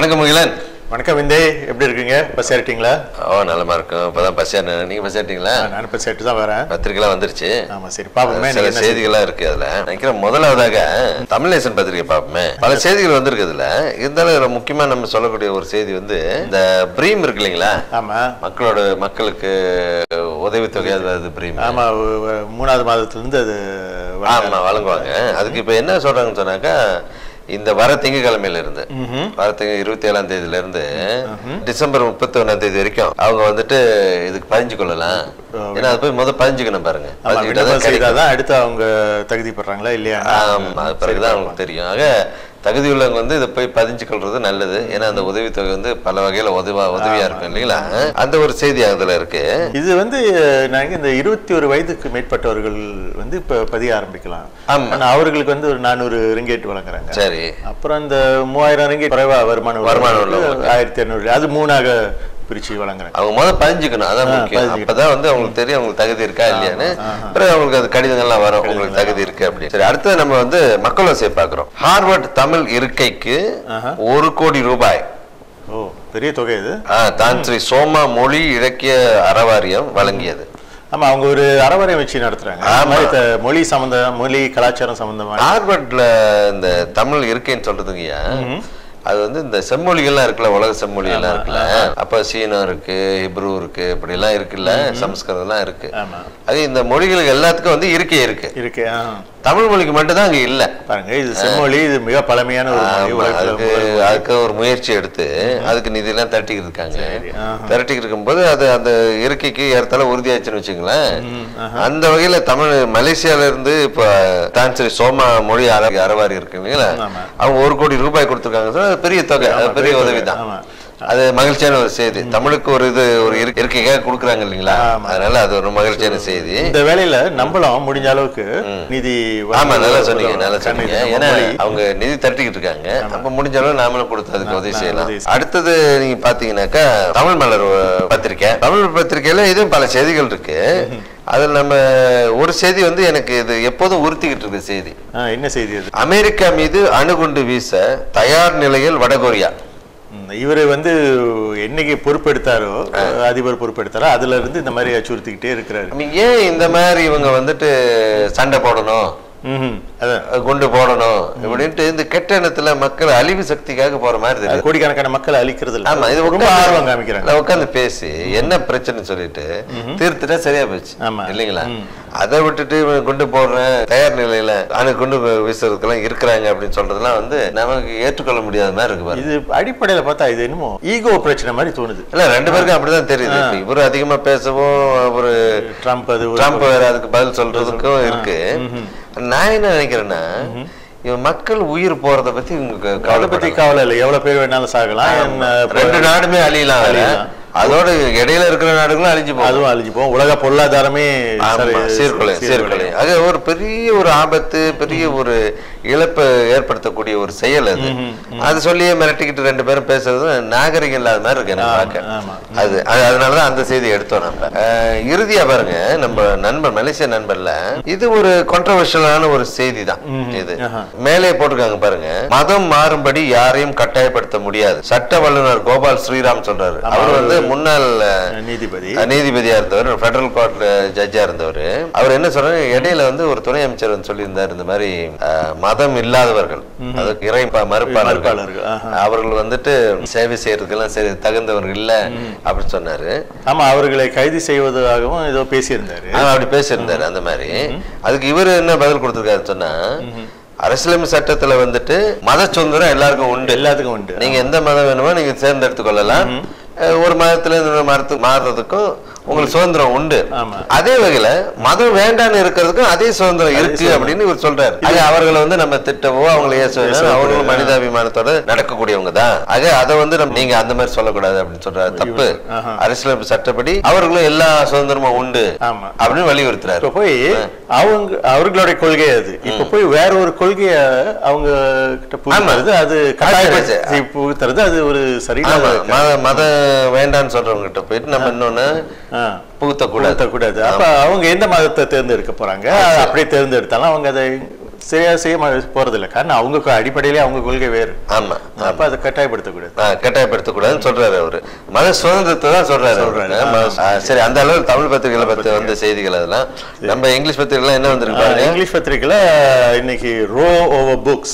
வணக்கம் முகிலன். வணக்கம் விந்தே, எப்படி இருக்கீங்க? பஸ் ஏறிட்டீங்களா? நலமா இருக்கும். இப்பதான் பஸ் ஏறினேன். நீங்க பஸ் ஏறிட்டீங்களா? நான் பஸ் ஏறிட்டு தான் வரேன். பத்திரிகைலாம் வந்துருச்சு. ஆமா, சரி பாப்போமே. சில செய்திகள்லாம் இருக்கு. அதுல நினைக்கிறேன் முதலாவதாக தமிழ் நேசன் பத்திரிகை பாப்போமே. பல செய்திகள் வந்திருக்கு. இதுல இருந்தாலும் முக்கியமா நம்ம சொல்லக்கூடிய ஒரு செய்தி வந்து இந்த பிரீம் இருக்கு இல்லைங்களா? ஆமா, மக்களுக்கு உதவித்தொகை. அது பிரீம். ஆமா, 3வது மாதத்துல இருந்து அது வழங்குவாங்க. அதுக்கு இப்ப என்ன சொல்றாங்கன்னு சொன்னாக்கா, இந்த வர திங்கக்கிழமையில இருந்து வர 27ஆம் தேதியில இருந்து டிசம்பர் 31ஆம் தேதி வரைக்கும் அவங்க வந்துட்டு இதுக்கு பதிஞ்சு கொள்ளலாம். ஏன்னா அது போய் பதிஞ்சுக்கணும் பாருங்க. பதிஞ்சுக்கிட்டாதான் அடுத்து அவங்க தகுதி பெறாங்களா இல்லையா? அது பிறகுதான் அவங்களுக்கு தெரியும். ஆக தகுதி உள்ளவங்க வந்து இதை போய் பதிஞ்சு கொள்றது நல்லது. ஏன்னா அந்த உதவித்தொகை வந்து பல வகையில உதவியா இருக்கும் இல்லைங்களா? அந்த ஒரு செய்தி அதுல இருக்கு. இது வந்து நாங்க இந்த 21 வயதுக்கு மேற்பட்டவர்கள் வந்து இப்ப பதிய ஆரம்பிக்கலாம். அவர்களுக்கு வந்து ஒரு 400 ரிங்கேட் வழங்குறாங்க. சரி. அப்புறம் இந்த 3000 ரிங்கேட் குறைவா வருமானம் 1200 அது 3ஆக பிரிச்சு வழங்குறாங்க. அவங்க பதிஞ்சுக்கணும். அதான் முக்கியம். அப்பதான் வந்து அவங்களுக்கு தெரியும் அவங்களுக்கு தகுதி இருக்கா இல்லையான்னு. பிறகு அவங்களுக்கு அது கடிதங்கள்லாம் வரும், உங்களுக்கு தகுதி இருக்கு அப்படின்னு. சரி, அடுத்து நம்ம வந்து மக்கள் வசதியை பாக்குறோம். ஹார்வர்ட் தமிழ் இருக்கைக்கு 1 கோடி ரூபாய். ஓ, பெரிய தொகை இது. தான் ஸ்ரீ சோமா மொழி இலக்கிய அறவாரியம் வழங்கியது. ஆமா, அவங்க ஒரு அறவாரியம் வச்சு நடத்துறாங்க. மொழி கலாச்சாரம் சம்பந்தமா ஹார்வர்ட்ல இந்த தமிழ் இருக்கைன்னு சொல்றதுங்கய்யா, அது வந்து இந்த செம்மொழிகள்லாம் இருக்குல்ல, உலக செம்மொழி எல்லாம் இருக்குல்ல. அப்ப சீனம் இருக்கு, ஹிப்ரு இருக்கு, இப்படி எல்லாம் இருக்குல்ல, சமஸ்கிருதம் எல்லாம் இருக்கு. அது இந்த மொழிகளுக்கு எல்லாத்துக்கும் வந்து இருக்கை இருக்கு. தமிழ் மொழிக்கு மட்டும் தான் அங்க இல்ல. பாருங்க, இது செம்மொழி, இது மிக பழமையான ஒரு அதுக்கு ஒரு முயற்சி எடுத்து அதுக்கு நிதி எல்லாம் திரட்டிக்கிட்டு இருக்காங்க. திரட்டிக்கிட்டு இருக்கும்போது அது அந்த இருக்கைக்கு ஏறத்தால உறுதியாச்சுன்னு வச்சுங்களேன். அந்த வகையில தமிழ் மலேசியால இருந்து இப்ப தான் ஸ்ரீ சோமா மொழி அறவாரி இருக்கு இல்லைங்களா, அவங்க 1 கோடி ரூபாய் கொடுத்துருக்காங்க. பெரிய தொகை, பெரிய உதவி தான். அது மகிழ்ச்சியான ஒரு செய்தி. தமிழுக்கு ஒரு இருக்கைக்காக கொடுக்குறாங்க இல்லைங்களா, அதனால அது ஒரு மகிழ்ச்சியான செய்தி. இந்த வேலையில நம்மளும் முடிஞ்ச அளவுக்கு நிதி. ஆமா, நல்லா சொன்னீங்க. ஏன்னா அவங்க நிதி தட்டிக்கிட்டு இருக்காங்க. அப்ப முடிஞ்ச அளவு நாமளும் கொடுத்து அதுக்கு உதவி செய்யலாம். அடுத்தது நீங்க பாத்தீங்கன்னாக்கா தமிழ் மலர் பத்திரிக்கை. தமிழ் பத்திரிகையில இதுவும் பல செய்திகள் இருக்கு. அதுல நம்ம ஒரு செய்தி வந்து எனக்கு இது எப்போதும் உறுத்திக்கிட்டு இருக்கு செய்தி. என்ன செய்தி? அமெரிக்கா மீது அணுகுண்டு வீச தயார் நிலையில் வடகொரியா. இவரு வந்து என்னைக்கு பொறுப்பெடுத்தாரோ, அதிபர் பொறுப்பெடுத்தாரோ, அதுல இருந்து இந்த மாதிரி அச்சுறுத்திக்கிட்டே இருக்கிறாரு. ஏன் இந்த மாதிரி இவங்க வந்துட்டு சண்டை போடணும், குண்டு போடணும் இப்படின்ட்டு இந்த கெட்ட எண்ணத்துல மக்கள் அழிவு சக்திக்காக போற மாதிரி தெரியும். கோடிக்கணக்கான மக்கள் அழிக்கிறது. ஆமா, இது ரொம்ப ஆர்வம் காமிக்கிறாங்க. உட்காந்து பேசி என்ன பிரச்சனை சொல்லிட்டு தீர்த்துட்டா சரியா போச்சு இல்லைங்களா? அதை விட்டுட்டு குண்டு போடுறேன் தயார் நிலையில குண்டு வீசுறதுக்கெல்லாம் இருக்கிறாங்க அப்படின்னு சொல்றதுலாம் வந்து நமக்கு ஏற்றுக்கொள்ள முடியாத மாதிரி இருக்கு. இது அடிப்படையில பார்த்தா இது என்னமோ ஈகோ பிரச்சனை மாதிரி தோணுது. இல்ல, 2 பேருக்கும் அப்படிதான் தெரியுது. இவரு அதிகமா பேசவும் ஒரு ட்ரம்ப் வேற அதுக்கு பதில் சொல்றதுக்கும் இருக்கு. நான் என்ன நினைக்கிறேன்னா, இவன் மக்கள் உயிர் போறதை பத்தி கவலை இல்லை. எவ்வளவு பேர் வேணாலும் சாகலாம், 2 நாடுமே அழியலாம். அதோட இடையில இருக்கிற நாடுகளும் அழிஞ்சு போகும், அதுவும் அழிஞ்சு போகும். உலக பொருளாதாரமே சீர்குலை. அது ஒரு பெரிய ஒரு ஆபத்து, பெரிய ஒரு இழப்பை ஏற்படுத்தக்கூடிய ஒரு செயல் அது. அது சொல்லியே மிரட்டிக்கிட்டு 2 பேரும் பேசுறது நாகரிகம் இல்லாத மாதிரி இருக்கு எனக்கு பார்க்க. அதனாலதான் அந்த செய்தி எடுத்தோம். நம்ம இறுதியா பாருங்க, நம்ம நண்பர் மலேசிய நண்பர்ல இது ஒரு கான்ட்ரோவர்ஷியலான ஒரு செய்தி தான். இது மேலே போட்டிருக்காங்க பாருங்க. மதம் மாறும்படி யாரையும் கட்டாயப்படுத்த முடியாது, சட்ட வல்லுநர் கோபால் ஸ்ரீராம் சொல்றாரு. அவர் வந்து முன்னாள் நீதிபதியா இருந்தவர், பெடரல் கோர்ட்ல ஜட்ஜா இருந்தவர். அவர் என்ன சொல்றாரு, இடையில வந்து ஒரு துணை அமைச்சர் வந்து சொல்லியிருந்தார், இந்த மாதிரி மதம் இல்லாதவர்கள், அதுக்கு இறை மறுப்பாளர்கள், அவர்கள் வந்துட்டு சேவை செய்யறதுக்கெல்லாம் சரி தகுந்தவர்கள் இல்ல அப்படின்னு சொன்னாரு. ஆமா, அவர்களை கைது செய்வதாகவும் ஏதோ பேசியிருந்தாரு. அப்படி பேசியிருந்தாரு. அந்த மாதிரி அதுக்கு இவரு என்ன பதில் கொடுத்திருக்காரு சொன்னா, அரசியலமைப்பு சட்டத்துல வந்துட்டு மத சுதந்திரம் எல்லாருக்கும் உண்டு. நீங்க எந்த மதம் வேணுமோ நீங்க தேர்ந்தெடுத்துக் கொள்ளலாம். ஒரு மதத்துல இருந்து மாறுறதுக்கும் உங்களுக்கு சுதந்திரம் உண்டு. அதே வகையில மதம் வேண்டான்னு இருக்கிறதுக்கும் அதே சுதந்திரம் இருக்கு அப்படின்னு இவர் சொல்றாரு. அவர்களை வந்து நம்ம திட்டவோ அவங்களை ஏசுவோ, அவர்களும் மனிதாபிமானத்தோட நடக்கக்கூடியவங்க தான். அதை வந்து நீங்க அந்த மாதிரி சொல்லக்கூடாது அப்படின்னு சொல்றாரு. தப்பு. அரசியலமைப்பு சட்டப்படி அவர்களும் எல்லா சுதந்திரமும் உண்டு அப்படின்னு வலியுறுத்துறாரு. போய் அவர்களுடைய கொள்கை அது. இப்ப போய் வேற ஒரு கொள்கைய அவங்க கிட்ட அது புகுத்துறது, அது ஒரு சரியான மத வேண்டான்னு சொல்றவங்க கிட்ட போயிட்டு நம்ம இன்னொன்னு புகுத்தக்கூடாது. அப்ப அவங்க எந்த மதத்தை தேர்ந்தெடுக்க போறாங்க? அப்படியே தேர்ந்தெடுத்தாலும் அவங்க அதை சரியா செய்ய போறதில்லை. காரணம் அவங்க அடிப்படையிலே அவங்க கொள்கை வேறு. ஆமா, அப்ப அதை கட்டாயப்படுத்தக்கூடாது. கட்டாயப்படுத்தக்கூடாதுன்னு சொல்றாரு அவரு. மத சுதந்திரத்தை தான் சொல்றாரு. சரி, அந்த அளவுக்கு தமிழ் பத்திரிகைகளை பத்தி வந்த செய்திகள் அதெல்லாம். நம்ம இங்கிலீஷ் பத்திரிகைலாம் என்ன வந்திருக்கு? இங்கிலீஷ் பத்திரிகைல இன்னைக்கு ரோ ஓவர் புக்ஸ்.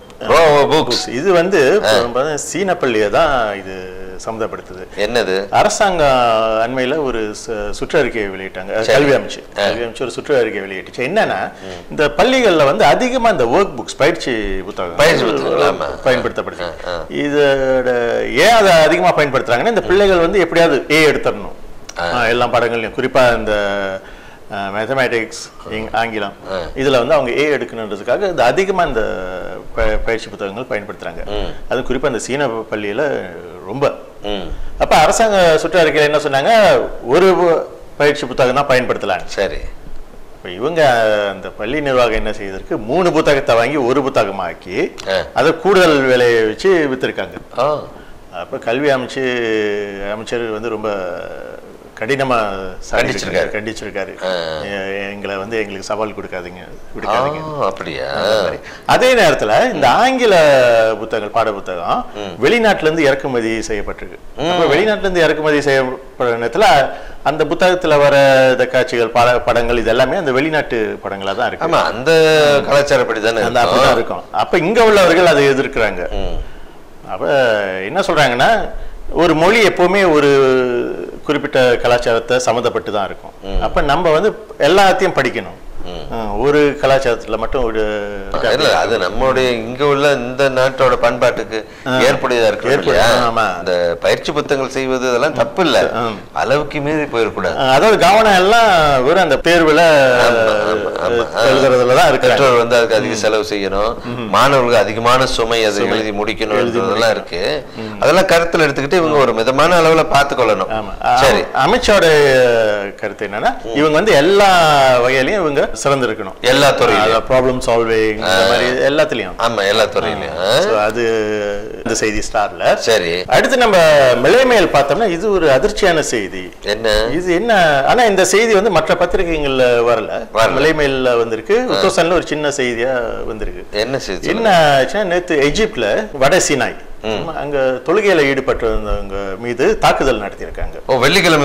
இது வந்து சீன பள்ளியை தான் இது சம்மந்தப்படுத்துது. என்னது? அரசாங்கம் அண்மையில ஒரு சுற்றறிக்கையை வெளியிட்டாங்க. கல்வி அமைச்சு ஒரு சுற்றறிக்கை வெளியிட்டுச்சு. என்னன்னா, இந்த பள்ளிகள்ல வந்து அதிகமா இந்த ஒர்க் புக்ஸ், பயிற்சி புத்தகம் பயன்படுத்தப்படுது. இதோட ஏன் அதை அதிகமா பயன்படுத்துறாங்கன்னா, இந்த பிள்ளைகள் வந்து எப்படியாவது ஏ எடுத்துடணும் எல்லா பாடங்கள்லையும். குறிப்பா இந்த மேத்தமேட்டிக்ஸ், ஆங்கிலம், இதுல வந்து அவங்க ஏ எடுக்கணுன்றதுக்காக இந்த அதிகமா இந்த பயிற்சி புத்தகங்கள் பயன்படுத்துறாங்க. அது குறிப்பா இந்த சீன பள்ளியில ரொம்ப. அப்ப அரசாங்க சுற்றறிக்கையில என்ன சொன்னாங்க, ஒரு பயிற்சி புத்தகம் தான் பயன்படுத்தலாம். சரி, இப்ப இவங்க அந்த பள்ளி நிர்வாகம் என்ன செய்திருக்கு, 3 புத்தகத்தை வாங்கி ஒரு புத்தகமாக்கி அதை கூடுதல் விலையை வச்சு வித்திருக்காங்க. அப்ப கல்வி அமைச்சர் வந்து ரொம்ப கடினமா கண்டிச்சிருக்காரு. எங்களை வந்து எங்களுக்கு சவால் விடுக்காதீங்க. அப்படியா? அதே நேரத்துல இந்த ஆங்கில புத்தகங்கள், பாட புத்தகம் வெளிநாட்டுல இருந்து இறக்குமதி செய்யப்பட்டிருக்கு. வெளிநாட்டுல இருந்து இறக்குமதி செய்யப்படுற நேரத்துல அந்த புத்தகத்துல வர காட்சிகள், படங்கள், இது எல்லாமே அந்த வெளிநாட்டு படங்களா தான் இருக்கு. அந்த கலாச்சாரப்படி தானே அப்படிதான் இருக்கும். அப்ப இங்க உள்ளவர்கள் அதை எதிர்க்கிறாங்க. அப்ப என்ன சொல்றாங்கன்னா, ஒரு மொழி எப்பவுமே ஒரு குறிப்பிட்ட கலாச்சாரத்தை சம்மந்தப்பட்டு தான் இருக்கும். அப்ப நம்ம வந்து எல்லாத்தையும் படிக்கணும். ஒரு கலாச்சாரத்துல மட்டும் ஒரு அது நம்மளுடைய இங்க உள்ள இந்த நாட்டோட பண்பாட்டுக்கு ஏற்புடையதா இருக்கு. இந்த பயிற்சி புத்தகங்கள் செய்வது இதெல்லாம் தப்பு இல்ல, அளவுக்கு மீறி போயிடக்கூடாது. அதாவது கவனம் எல்லாம் வெறும் அந்த தேர்வுல எழுதுறதுலதான் இருக்கு. பெற்றோர் வந்து அதுக்கு அதிக செலவு செய்யணும், மாணவர்களுக்கு அதிகமான சுமை அதை எழுதி முடிக்கணும், இதெல்லாம் இருக்கு. அதெல்லாம் கருத்துல எடுத்துக்கிட்டு இவங்க ஒரு மிதமான அளவுல பார்த்து கொள்ளணும். சரி, அமைச்சோட கருத்து என்னன்னா, இவங்க வந்து எல்லா வகையிலையும் இவங்க சிறந்திருக்கணும். எல்லா துறையிலும் ப்ராப்ளம் சால்விங் இந்த மாதிரி எல்லாத்துலயும். ஆமா, எல்லா துறையிலும். அது இந்த செய்தி ஸ்டார்ல. சரி, அடுத்து நம்ம மிலைமேல் பார்த்தோம்னா இது ஒரு அதிர்ச்சியான செய்தி. இது என்ன, ஆனா இந்த செய்தி வந்து மற்ற பத்திரிகைகள்ல வரல, மிலைமேல்ல வந்திருக்கு. உத்தோசன்ல ஒரு சின்ன செய்தியா வந்திருக்கு. என்ன செய்தி? என்ன ஆச்சுன்னா, நேத்து எஜிப்ட்ல வட சினாய் அங்க தொழுகையில ஈடுபட்டிருந்தவங்க மீது தாக்குதல் நடத்தியிருக்காங்க. வெள்ளிக்கிழமை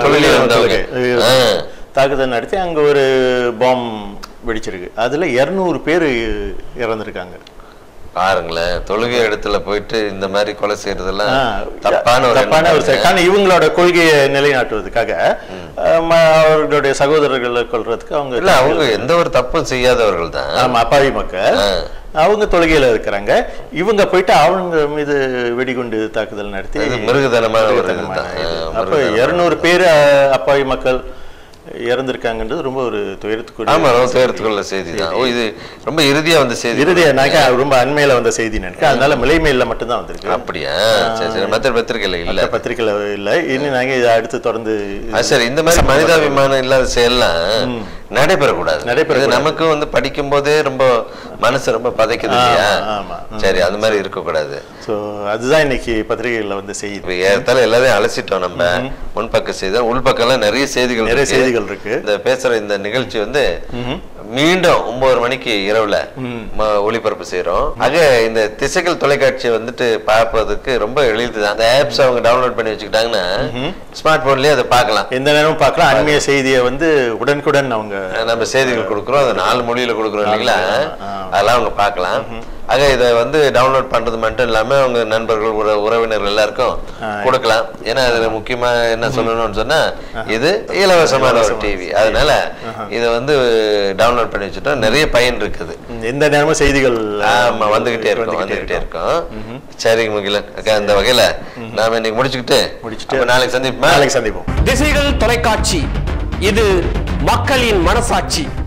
தாக்குதல் நடத்தி அங்க ஒரு பாம் வெடிச்சிருக்கு. அதுல 200 பேர் இறந்திருக்காங்க. பாருங்களேன், தொழுகை இடத்துல போயிட்டு இந்த மாதிரி கொலை செய்யறதெல்லாம் தப்பான ஒரு காரணம். இவங்களோட கொள்கையை நிலைநாட்டுவதற்காக அவர்களுடைய சகோதரர்களை கொல்றதுக்கு அவங்க எந்த ஒரு தப்பும் செய்யாதவர்கள் தான். ஆமா, அப்பாவி மக்கள். அவங்க தொழுகையில இருக்கிறாங்க. இவங்க போயிட்டு அவங்க மீது வெடிகுண்டு தாக்குதல் நடத்தி மிருகதனமான. அப்ப 200 பேர் அப்பாவி மக்கள் இறந்திருக்காங்கன்றது ரொம்ப ஒரு துயரத்துக்குள்ள செய்தி தான். இது ரொம்ப இறுதியா வந்த செய்தி. இறுதியா ரொம்ப அண்மையில வந்த செய்தி நினைக்க. அதனால மிலைமேல்ல மட்டும் தான் வந்திருக்கு. அப்படியா? சரி, மற்ற பத்திரிகையில இல்ல. பத்திரிகையில இல்ல. இன்னும் நாங்க இதை அடுத்து தொடர்ந்து. சரி, இந்த மாதிரி மனிதாபிமானம் இல்லாத செயல்லாம் நடைபெறக்கூடாது. நமக்கு வந்து படிக்கும் போதே ரொம்ப மனசு ரொம்ப பதைக்குது இல்லையா? சரி, அது மாதிரி இருக்கக்கூடாது. அதுதான் இன்னைக்கு பத்திரிகைகள்ல வந்து செய்தி. ஏறத்தால எல்லாத்தையும் அலசிட்டோம். நம்ம முன்பக்க செய்தி, உள்பக்கம் எல்லாம் நிறைய செய்திகள் இருக்கு. இந்த பேசுற இந்த நிகழ்ச்சி வந்து மீண்டும் 9 மணிக்கு இரவுல ஒளிபரப்பு செய்யறோம். ஆக இந்த திசைகள் தொலைக்காட்சியை வந்துட்டு பார்ப்பதற்கு ரொம்ப எளிதுதான். அந்த ஆப்ஸ் அவங்க டவுன்லோட் பண்ணி வச்சுக்கிட்டாங்கன்னா ஸ்மார்ட் போன்லயே அதை பார்க்கலாம், எந்த நேரமும் பார்க்கலாம். அண்மைய செய்தியை வந்து உடனுக்குடன் அவங்க நம்ம செய்திகள் கொடுக்குறோம், அதை 4 மொழியில கொடுக்குறோம் இல்லைங்களா, அதெல்லாம் அவங்க பார்க்கலாம். ஆக இதை வந்து டவுன்லோட் பண்றது மட்டும் இல்லாம அவங்க நண்பர்கள், உறவினர்கள் எல்லாருக்கும் கொடுக்கலாம். ஏன்னா அதுல முக்கியமா என்ன சொல்லணும்னு சொன்னா, இது இலவசமான ஒரு டிவி. அதனால இதை வந்து டவுன்லோட் பண்ணி வச்சுட்டா நிறைய பயன் இருக்குது. எந்த நேரமும் செய்திகள் வந்துகிட்டே இருக்கும். சரி முகிலன் அக்கா, இந்த வகையில நாம இன்னைக்கு முடிச்சுக்கிட்டு நாளைக்கு சந்திப்போம். சந்திப்போம். திசைகள் தொலைக்காட்சி, இது மக்களின் மனசாட்சி.